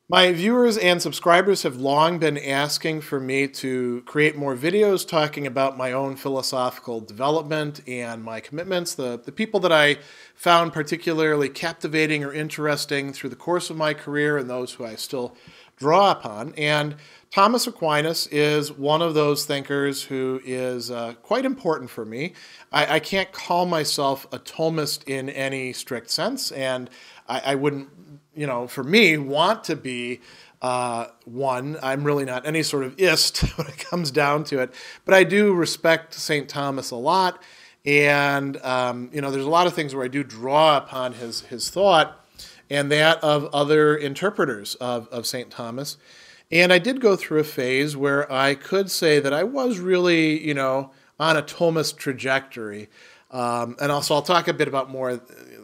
My viewers and subscribers have long been asking for me to create more videos talking about my own philosophical development and my commitments, the people that I found particularly captivating or interesting through the course of my career and those who I still draw upon. And Thomas Aquinas is one of those thinkers who is quite important for me. I can't call myself a Thomist in any strict sense, and I wouldn't, for me, want to be one. I'm really not any sort of ist when it comes down to it, but I do respect St. Thomas a lot, and there's a lot of things where I do draw upon his thought and that of other interpreters of St. Thomas. And I did go through a phase where I could say that I was really, on a Thomist trajectory. And also I'll talk a bit about more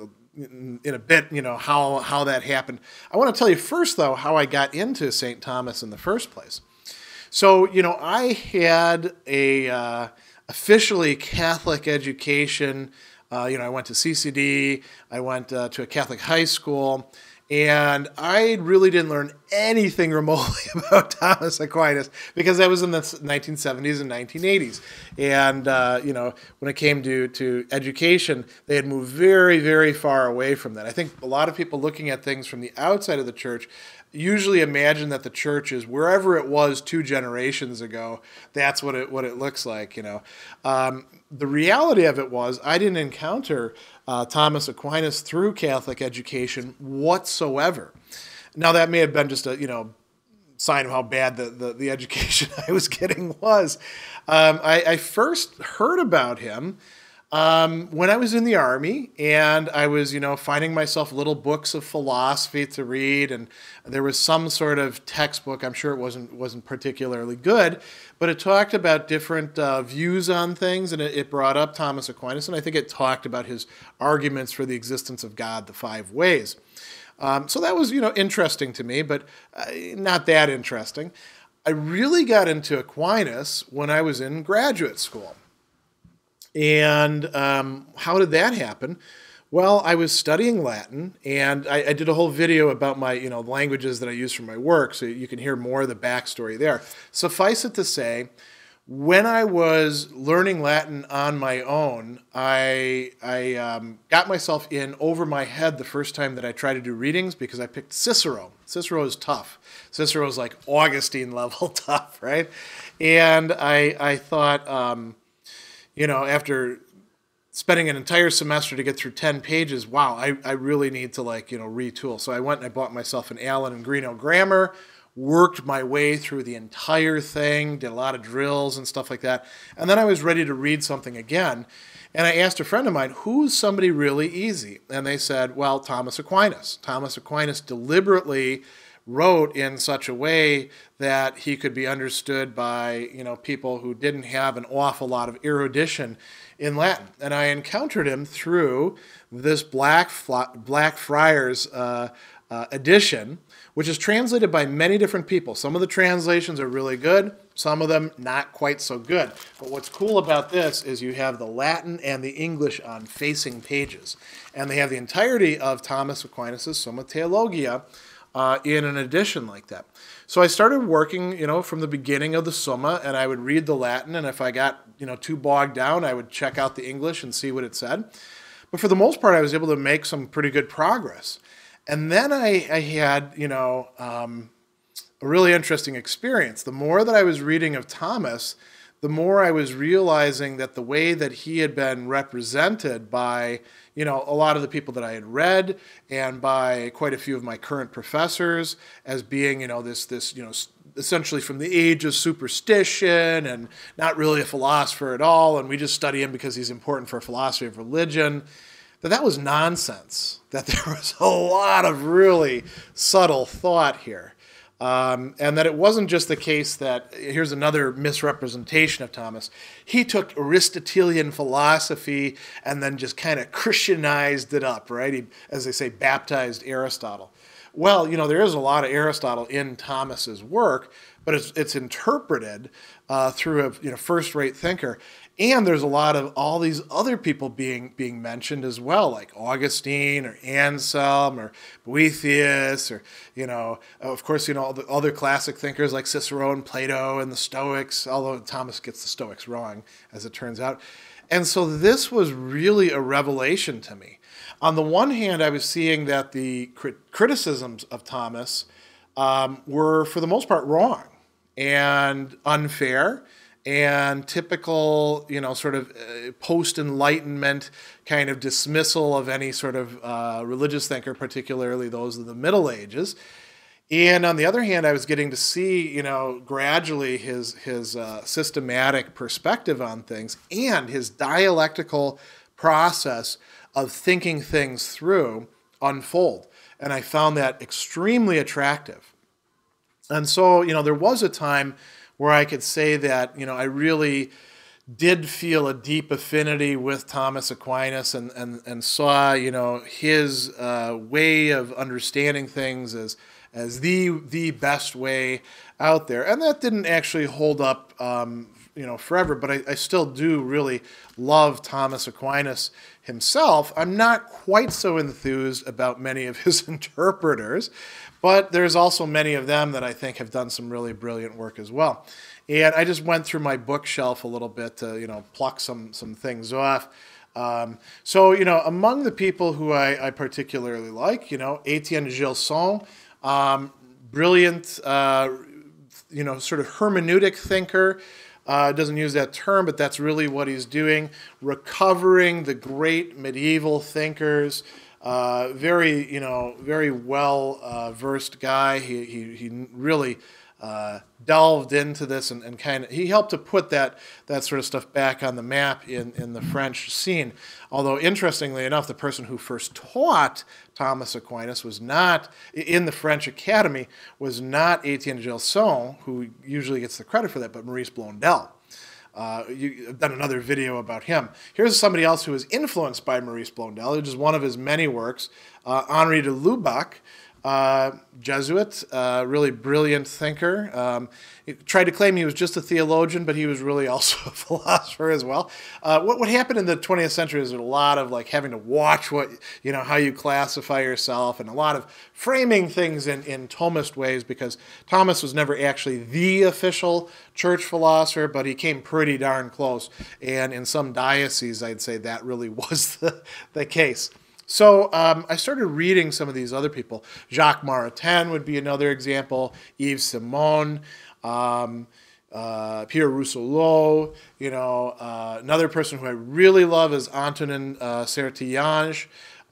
in a bit, how that happened. I want to tell you first, though, how I got into St. Thomas in the first place. So, I had a officially Catholic education. I went to CCD, I went to a Catholic high school, and I really didn't learn anything remotely about Thomas Aquinas because I was in the 1970s and 1980s. And, when it came to education, they had moved very, very far away from that. I think a lot of people looking at things from the outside of the church usually imagine that the church is wherever it was 2 generations ago. That's what it looks like, The reality of it was I didn't encounter Thomas Aquinas through Catholic education whatsoever. Now, that may have been just a sign of how bad the education I was getting was. I first heard about him when I was in the Army, and I was, finding myself little books of philosophy to read, and there was some sort of textbook. I'm sure it wasn't particularly good, but it talked about different views on things, and it brought up Thomas Aquinas, and I think it talked about his arguments for the existence of God, the 5 ways. So that was, interesting to me, but not that interesting. I really got into Aquinas when I was in graduate school. And how did that happen? Well, I was studying Latin, and I did a whole video about my, languages that I use for my work, so you can hear more of the backstory there. Suffice it to say, when I was learning Latin on my own, I got myself in over my head the first time that I tried to do readings because I picked Cicero. Cicero is tough. Cicero is like Augustine level tough, right? And I thought, after spending an entire semester to get through 10 pages, wow, I really need to retool. So I went and I bought myself an Allen and Greenough grammar, worked my way through the entire thing, did a lot of drills and stuff like that. And then I was ready to read something again. And I asked a friend of mine, who's somebody really easy? And they said, well, Thomas Aquinas. Thomas Aquinas deliberately wrote in such a way that he could be understood by, people who didn't have an awful lot of erudition in Latin. And I encountered him through this Blackfriars edition, which is translated by many different people. Some of the translations are really good, some of them not quite so good. But what's cool about this is you have the Latin and the English on facing pages. And they have the entirety of Thomas Aquinas' Summa Theologia in an edition like that. So I started working, from the beginning of the Summa, and I would read the Latin, and if I got, too bogged down, I would check out the English and see what it said. But for the most part, I was able to make some pretty good progress. And then I had, a really interesting experience. The more that I was reading of Thomas, the more I was realizing that the way that he had been represented by, a lot of the people that I had read and by quite a few of my current professors as being, this essentially from the age of superstition and not really a philosopher at all, and we just study him because he's important for philosophy of religion, that was nonsense, that there was a lot of really subtle thought here. And that it wasn't just the case that, here's another misrepresentation of Thomas, he took Aristotelian philosophy and then just kind of Christianized it up, right? He, as they say, baptized Aristotle. Well, there is a lot of Aristotle in Thomas's work, but it's interpreted through a first-rate thinker. And there's a lot of all these other people being mentioned as well, like Augustine or Anselm or Boethius, or, of course, all the other classic thinkers like Cicero and Plato and the Stoics, although Thomas gets the Stoics wrong, as it turns out. And so this was really a revelation to me. On the one hand, I was seeing that the criticisms of Thomas were, for the most part, wrong and unfair and typical, sort of post-Enlightenment kind of dismissal of any sort of religious thinker, particularly those of the Middle Ages. And on the other hand, I was getting to see, gradually his systematic perspective on things and his dialectical process of thinking things through unfold. And I found that extremely attractive. And so, there was a time where I could say that, I really did feel a deep affinity with Thomas Aquinas and saw, his way of understanding things as the best way out there. And that didn't actually hold up, forever, but I still do really love Thomas Aquinas himself. I'm not quite so enthused about many of his interpreters, but there's also many of them that I think have done some really brilliant work as well. And I just went through my bookshelf a little bit to, pluck some things off. So, among the people who I particularly like, Etienne Gilson, brilliant, sort of hermeneutic thinker. Doesn't use that term, but that's really what he's doing. Recovering the great medieval thinkers. Very well versed guy. He really delved into this and kind of he helped to put that sort of stuff back on the map in the French scene. Although interestingly enough, the person who first taught Thomas Aquinas was not in the French Academy, was not Etienne Gilson, who usually gets the credit for that, but Maurice Blondel. I've done another video about him. Here's somebody else who was influenced by Maurice Blondel, which is one of his many works, Henri de Lubac, Jesuit, really brilliant thinker. He tried to claim he was just a theologian, but he was really also a philosopher as well. What happened in the 20th century is a lot of having to watch how you classify yourself, and a lot of framing things in Thomist ways, because Thomas was never actually the official church philosopher, but he came pretty darn close. And in some dioceses, I'd say that really was the case. So I started reading some of these other people. Jacques Maritain would be another example. Yves Simon, Pierre Rousselot. Another person who I really love is Antonin Sertillanges.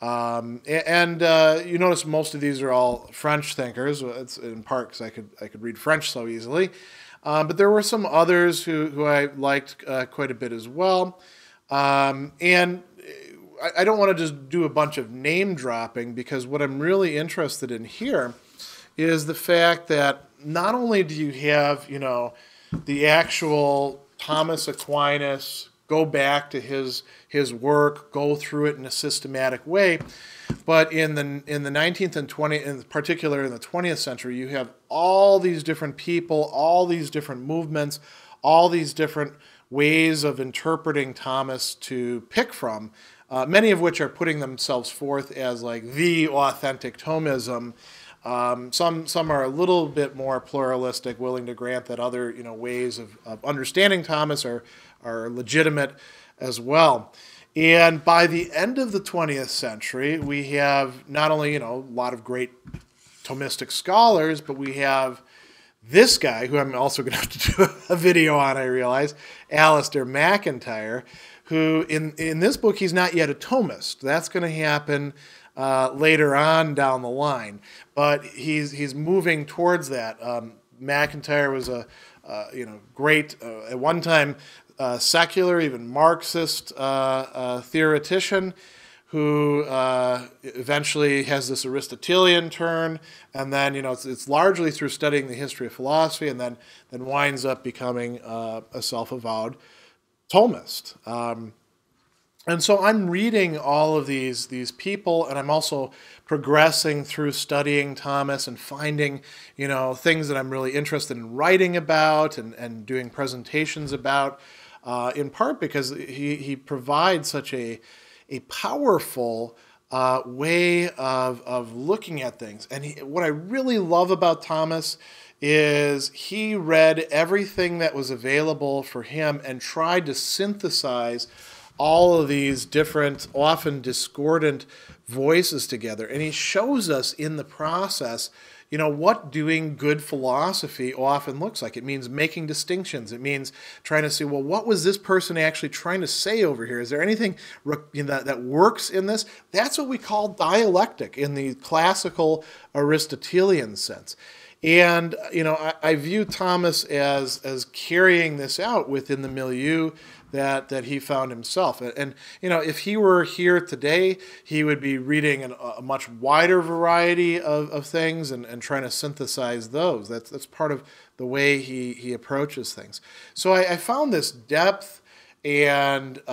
You notice most of these are all French thinkers. It's in part because I could read French so easily. But there were some others who I liked quite a bit as well. And I don't want to just do a bunch of name dropping, because what I'm really interested in here is the fact that not only do you have, the actual Thomas Aquinas go back to his work, go through it in a systematic way, but in the 19th and 20th, in particular in the 20th century, you have all these different people, all these different movements, all these different ways of interpreting Thomas to pick from. Many of which are putting themselves forth as the authentic Thomism. Some are a little bit more pluralistic, willing to grant that other ways of understanding Thomas are legitimate as well. And by the end of the 20th century, we have not only a lot of great Thomistic scholars, but we have this guy, who I'm also going to have to do a video on, I realize, Alistair MacIntyre, who in this book, he's not yet a Thomist. That's going to happen later on down the line. But he's moving towards that. MacIntyre was a great, at one time, secular, even Marxist theoretician, who eventually has this Aristotelian turn, and then it's largely through studying the history of philosophy, and then winds up becoming a self-avowed Thomist. And so I'm reading all of these people, and I'm also progressing through studying Thomas and finding things that I'm really interested in writing about and doing presentations about. in part because he provides such a powerful way of looking at things. And what I really love about Thomas is he read everything that was available for him and tried to synthesize all of these different, often discordant voices together. And he shows us in the process, what doing good philosophy often looks like. It means making distinctions. It means trying to see, well, what was this person actually trying to say over here? Is there anything that works in this? That's what we call dialectic in the classical Aristotelian sense. And, I view Thomas as carrying this out within the milieu that he found himself. And if he were here today, he would be reading a much wider variety of things and trying to synthesize those. That's part of the way he approaches things. So I found this depth and,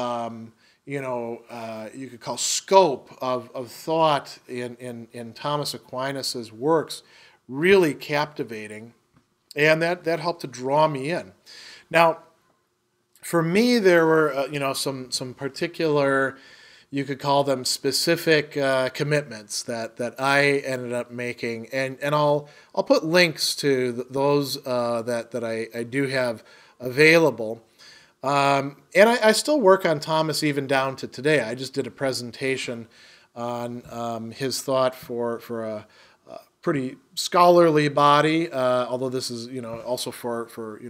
you could call scope of thought in Thomas Aquinas' works really captivating, and that helped to draw me in. Now, for me, there were some particular, you could call them specific commitments that I ended up making, and I'll put links to those that I do have available. And I still work on Thomas even down to today. I just did a presentation on his thought for a pretty scholarly body, although this is also for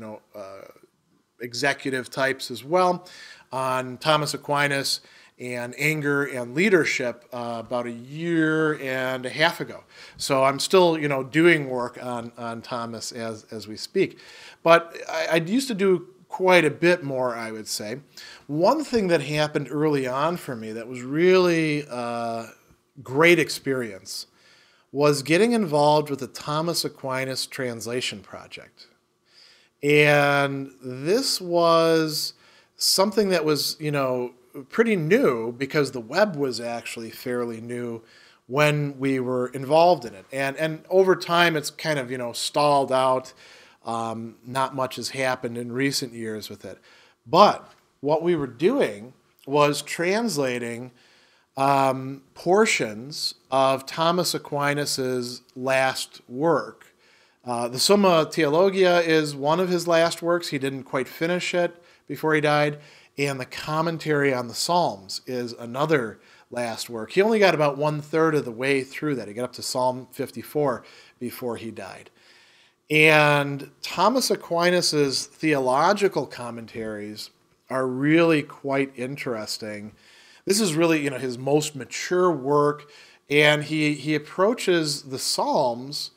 executive types as well, on Thomas Aquinas and anger and leadership about a year and a half ago. So I'm still doing work on Thomas as we speak, but I used to do quite a bit more, I would say. One thing that happened early on for me that was really great experience was getting involved with the Thomas Aquinas translation project. And this was something that was, pretty new because the web was actually fairly new when we were involved in it. And over time, it's kind of, stalled out. Not much has happened in recent years with it. But what we were doing was translating portions of Thomas Aquinas' last work. The Summa Theologia is one of his last works. He didn't quite finish it before he died. And the commentary on the Psalms is another last work. He only got about 1/3 of the way through that. He got up to Psalm 54 before he died. And Thomas Aquinas' theological commentaries are really quite interesting. This is really, his most mature work, and he approaches the Psalms,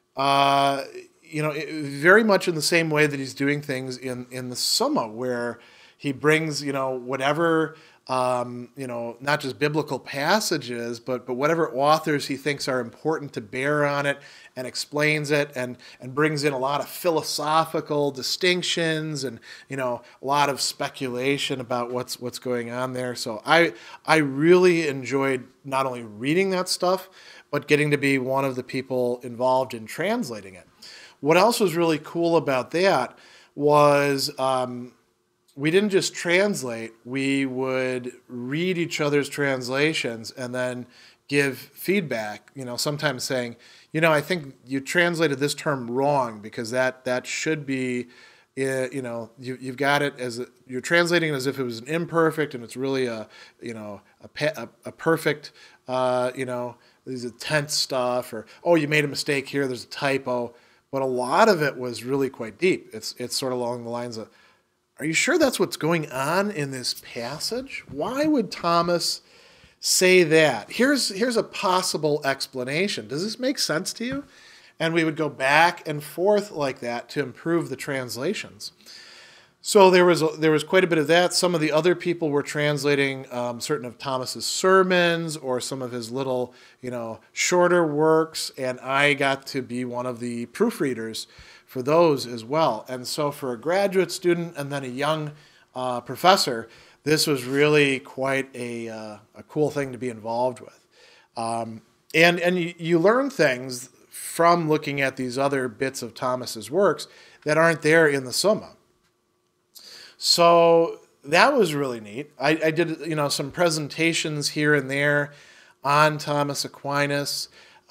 very much in the same way that he's doing things in the Summa, where he brings, whatever, not just biblical passages, but whatever authors he thinks are important to bear on it, and explains it, and brings in a lot of philosophical distinctions and a lot of speculation about what's going on there. So I really enjoyed not only reading that stuff, but getting to be one of the people involved in translating it. What else was really cool about that was we didn't just translate, we would read each other's translations and then give feedback, sometimes saying, I think you translated this term wrong because that should be, you've got it as you're translating it as if it was an imperfect and it's really a perfect, there's a tense stuff, or, oh, you made a mistake here, there's a typo. But a lot of it was really quite deep. It's sort of along the lines of, are you sure that's what's going on in this passage? Why would Thomas say that? Here's a possible explanation. Does this make sense to you? And we would go back and forth like that to improve the translations. So there was quite a bit of that. Some of the other people were translating certain of Thomas's sermons or some of his little, shorter works, and I got to be one of the proofreaders for those as well. And so for a graduate student and then a young professor, this was really quite a cool thing to be involved with. And you learn things from looking at these other bits of Thomas's works that aren't there in the Summa. So that was really neat. I did, some presentations here and there on Thomas Aquinas.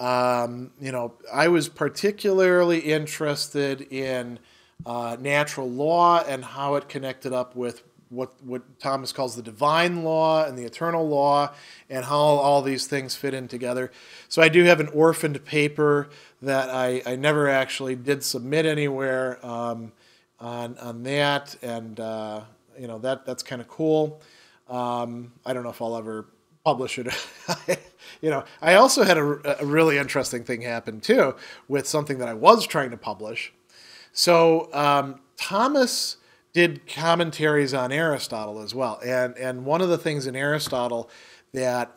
I was particularly interested in natural law and how it connected up with what Thomas calls the divine law and the eternal law, and how all these things fit in together. So I do have an orphaned paper that I never actually did submit anywhere on that, and that's kind of cool. I don't know if I'll ever publish it. I also had a really interesting thing happen too with something that I was trying to publish. So Thomas did commentaries on Aristotle as well, and one of the things in Aristotle that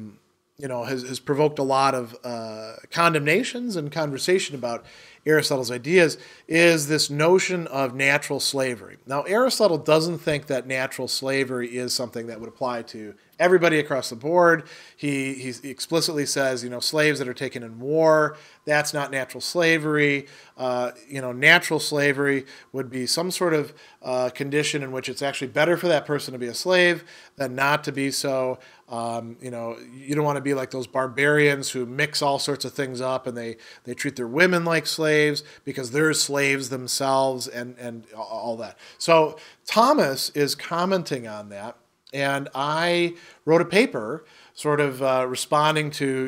has provoked a lot of condemnations and conversation about Aristotle's ideas is this notion of natural slavery. Now, Aristotle doesn't think that natural slavery is something that would apply to everybody across the board. He explicitly says, slaves that are taken in war, that's not natural slavery. Natural slavery would be some sort of condition in which it's actually better for that person to be a slave than not to be so. You don't want to be like those barbarians who mix all sorts of things up, and they treat their women like slaves because they're slaves themselves, and all that. So Thomas is commenting on that, and I wrote a paper sort of responding to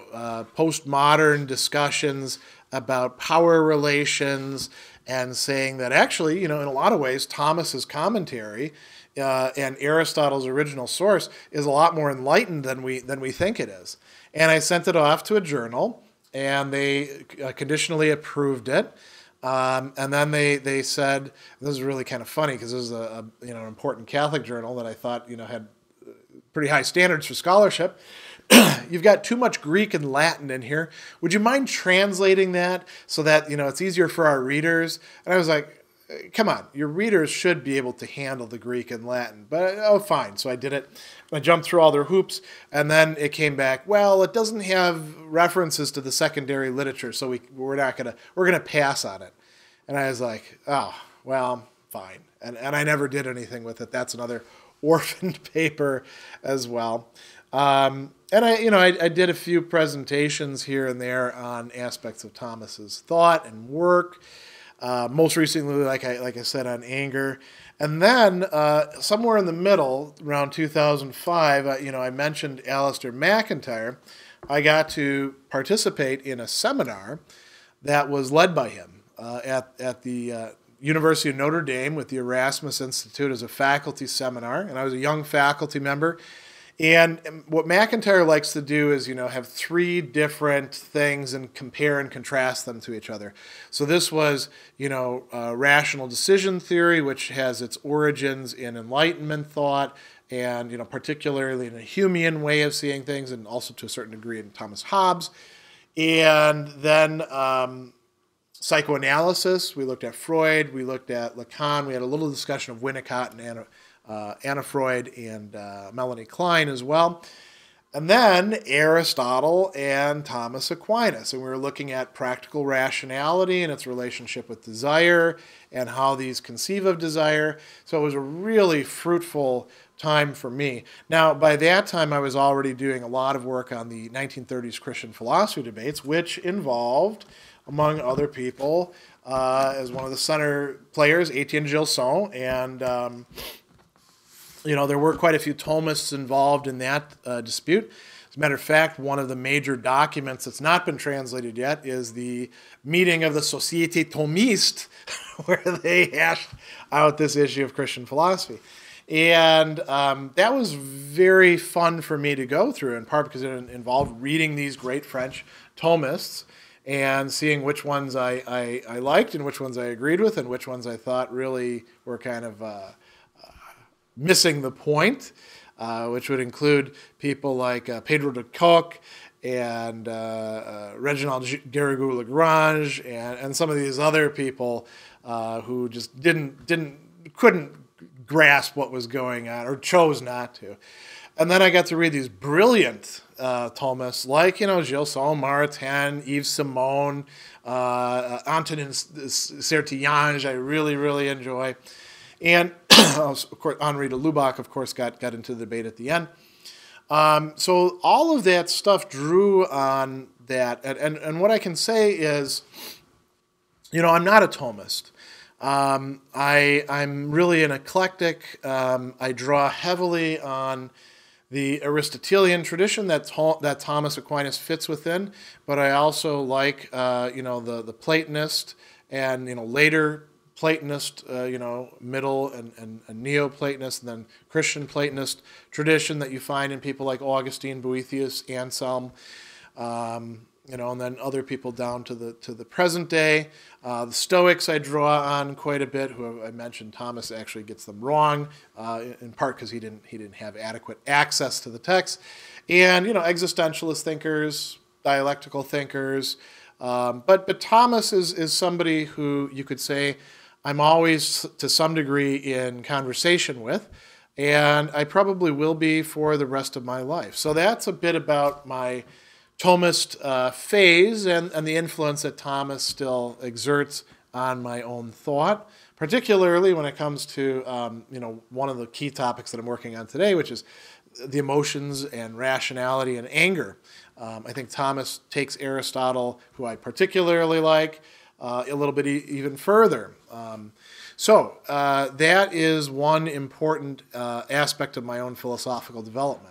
postmodern discussions about power relations, and saying that actually, in a lot of ways, Thomas's commentary and Aristotle's original source is a lot more enlightened than we think it is. And I sent it off to a journal, and they conditionally approved it. And then they said, this is really kind of funny because this is an important Catholic journal that I thought had pretty high standards for scholarship. You've got too much Greek and Latin in here. Would you mind translating that so that it's easier for our readers? And I was like, come on, your readers should be able to handle the Greek and Latin. But fine. So I did it. I jumped through all their hoops, and then it came back, well, it doesn't have references to the secondary literature, so we're gonna pass on it. And I was like, oh, well, fine. And I never did anything with it. That's another orphaned paper as well. And I did a few presentations here and there on aspects of Thomas's thought and work. Most recently, like I said, on anger. And then somewhere in the middle, around 2005, I mentioned Alistair McIntyre. I got to participate in a seminar that was led by him at the University of Notre Dame with the Erasmus Institute as a faculty seminar. And I was a young faculty member. And what McIntyre likes to do is, have three different things and compare and contrast them to each other. So this was, rational decision theory, which has its origins in Enlightenment thought, and, particularly in a Humean way of seeing things, and also to a certain degree in Thomas Hobbes. And then psychoanalysis, we looked at Freud, we looked at Lacan, we had a little discussion of Winnicott and Anna Freud and Melanie Klein as well. And then Aristotle and Thomas Aquinas. And we were looking at practical rationality and its relationship with desire and how these conceive of desire. So it was a really fruitful time for me. Now, by that time, I was already doing a lot of work on the 1930s Christian philosophy debates, which involved, among other people, as one of the center players, Etienne Gilson, and there were quite a few Thomists involved in that dispute. As a matter of fact, one of the major documents that's not been translated yet is the meeting of the Société Thomiste, where they hashed out this issue of Christian philosophy. And that was very fun for me to go through, in part because it involved reading these great French Thomists and seeing which ones I liked and which ones I agreed with and which ones I thought really were kind of missing the point, which would include people like Pedro de Kock and Reginald Garrigou-Lagrange and some of these other people who just couldn't grasp what was going on or chose not to. And then I got to read these brilliant Thomists like, Gilson, Maritain, Yves Simon, Antonin Sertillange, I really, really enjoy. And of course, Henri de Lubac, of course, got into the debate at the end. So all of that stuff drew on that. And what I can say is, I'm not a Thomist. I'm really an eclectic. I draw heavily on the Aristotelian tradition that Thomas Aquinas fits within, but I also like the Platonist and later Platonist, middle and Neo-Platonist, and then Christian Platonist tradition that you find in people like Augustine, Boethius, Anselm, and then other people down to the present day. The Stoics I draw on quite a bit. Who I mentioned, Thomas actually gets them wrong, in part because he didn't have adequate access to the text, and existentialist thinkers, dialectical thinkers. But Thomas is somebody who you could say I'm always to some degree in conversation with, and I probably will be for the rest of my life. So that's a bit about my Thomist phase and the influence that Thomas still exerts on my own thought, particularly when it comes to one of the key topics that I'm working on today, which is the emotions and rationality and anger. I think Thomas takes Aristotle, who I particularly like, a little bit even further. So that is one important aspect of my own philosophical development.